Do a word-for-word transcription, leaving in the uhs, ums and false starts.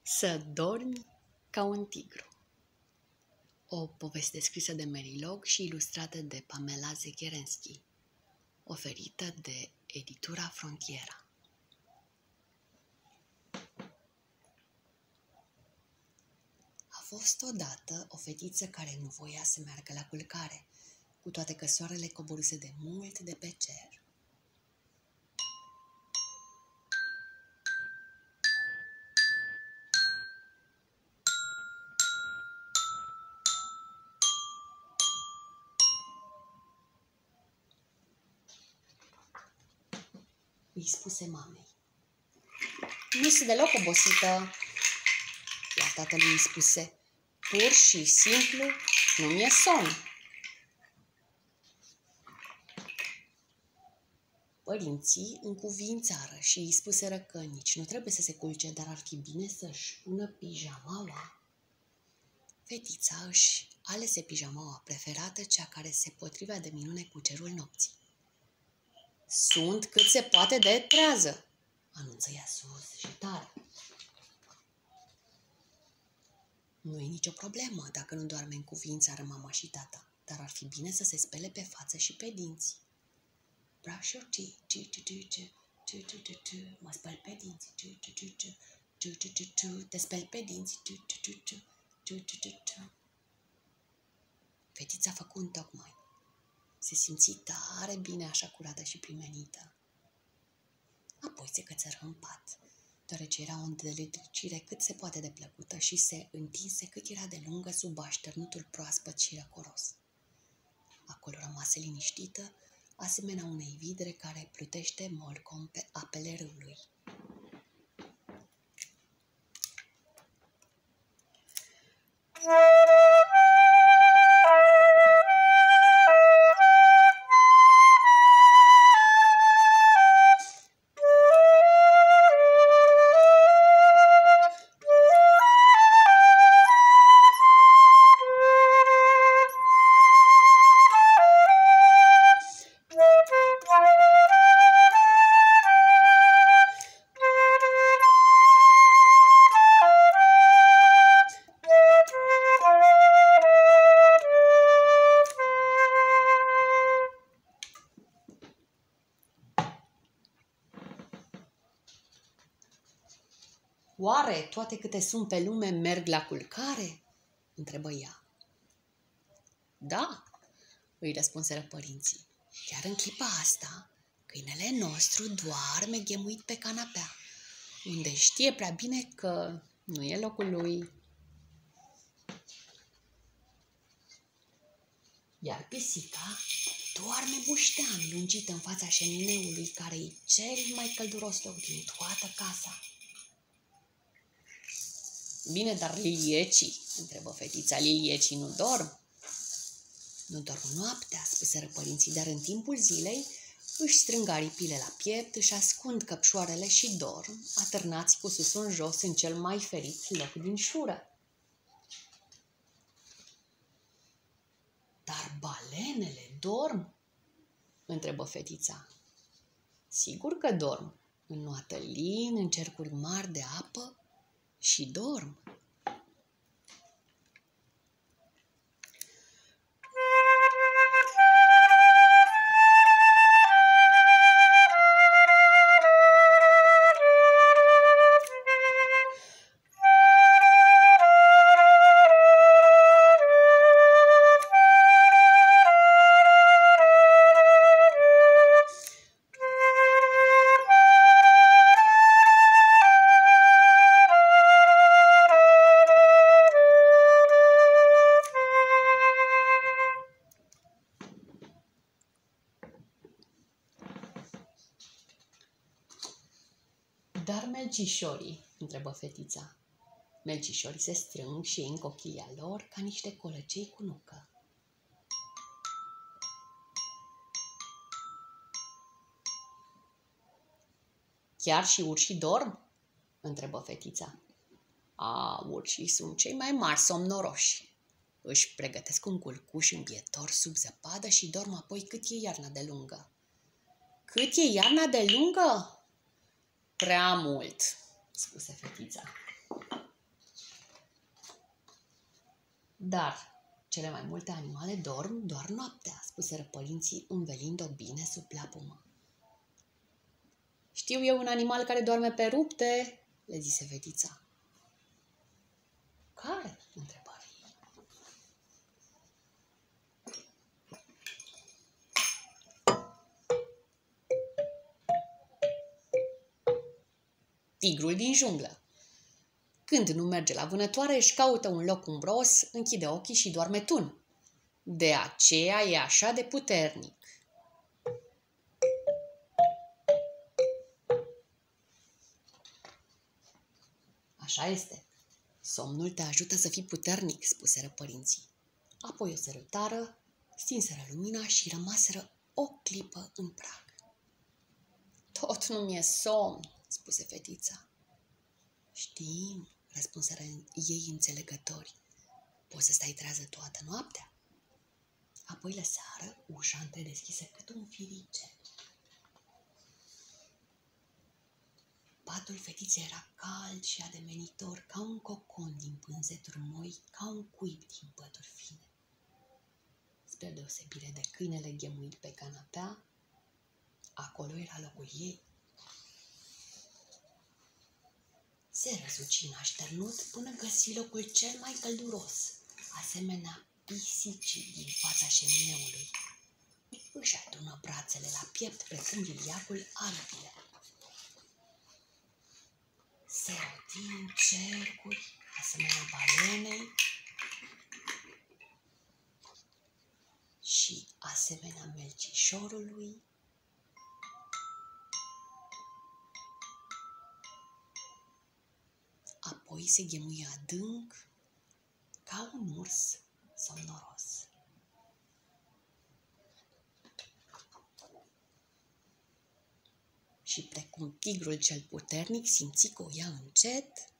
Să dormi ca un tigru. O poveste scrisă de Mary Log și ilustrată de Pamela Zegherenski, oferită de editura Frontiera. A fost odată o fetiță care nu voia să meargă la culcare, cu toate că soarele coborâse de mult de pe cer. Îi spuse mamei: "Nu sunt deloc obosită." Iar tatălui îi spuse: "Pur și simplu nu mi-e somn." Părinții încuviințară și îi spuseră că nici nu trebuie să se culce, dar ar fi bine să-și pună pijamaua. Fetița își alese pijamaua preferată, cea care se potrivea de minune cu cerul nopții. "Sunt cât se poate de trează," anunță ea sus și tare. "Nu e nicio problemă dacă nu doarme," încuviințară mama și tata, "dar ar fi bine să se spele pe față și pe dinți." "Brush your teeth, tu, tu, tu, tu, tu, tu, tu, tu, mă spăl pe dinți, tu, tu, tu, tu, tu, tu, tu, tu, te speli pe dinți, tu, tu, tu, tu, tu, tu, tu, tu." Fetița făcu întocmai. Se simți tare bine așa curată și primenită. Apoi se cățără în pat, deoarece era o îndeletnicire cât se poate de plăcută și se întinse cât era de lungă sub așternutul proaspăt și răcoros. Acolo rămase liniștită, asemenea unei vidre care plutește molcom pe apele râului. "Oare toate câte sunt pe lume merg la culcare?" întrebă ea. "Da," îi răspunseră părinții. "Chiar în clipa asta, câinele nostru doarme ghemuit pe canapea, unde știe prea bine că nu e locul lui." Iar pisica doarme buștean lungită în fața șemineului, care e cel mai călduros loc din toată casa. "Bine, dar liliecii?" întrebă fetița. "Liliecii nu dorm?" "Nu dorm noaptea," spuseră părinții, "dar în timpul zilei își strâng aripile la piept, își ascund căpșoarele și dorm, atârnați cu sus în jos în cel mai ferit loc din șură." "Dar balenele dorm?" întrebă fetița. "Sigur că dorm, înnoată lin în cercuri mari de apă și dorm." "Dar melcișorii?" întrebă fetița. "Melcișorii se strâng și ei în cochilia lor ca niște colăcei cu nucă." "Chiar și urșii dorm?" întrebă fetița. "A, urșii sunt cei mai mari somnoroși. Își pregătesc un culcuș îmbietor sub zăpadă și dorm apoi cât e iarna de lungă." "Cât e iarna de lungă?" "Prea mult," spuse fetița. Dar cele mai multe animale dorm doar noaptea, spuseră părinții, învelind-o bine sub pleapumă. Știu eu un animal care doarme pe rupte, le zise fetița. Care? Întrebă. Tigrul din junglă. Când nu merge la vânătoare, își caută un loc umbros, închide ochii și doarme tun. De aceea e așa de puternic. Așa este. Somnul te ajută să fii puternic, spuseră părinții. Apoi o sărătară, stinseră lumina și rămaseră o clipă în prag. Tot nu mi-e somn, spuse fetița. Știm, răspunseră ei înțelegători. Poți să stai trează toată noaptea? Apoi lăsară ușa întredeschisă cât un firice. Patul fetiței era cald și ademenitor, ca un cocon din pânzeturi moi, ca un cuib din pături fine. Spre deosebire de câinele ghemuit pe canapea, acolo era locul ei. Se răsuci în așternut până găsi locul cel mai călduros, asemenea pisicii din fața șemineului. Își adună brațele la piept precum liliacul aripile. Se roti în cercuri, asemenea balenei și asemenea melcișorului. Apoi se ghemuie adânc ca un urs somnoros. Și precum tigrul cel puternic simți că o ia încet,